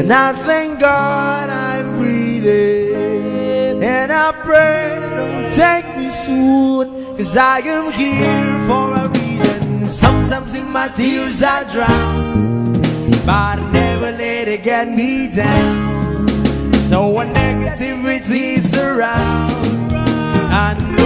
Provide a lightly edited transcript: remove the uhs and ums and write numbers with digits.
And I thank God I'm breathing. And I pray don't take me soon, 'cause I am here for a reason. Sometimes in my tears I drown, but I never let it get me down. So when negativity surrounds, I know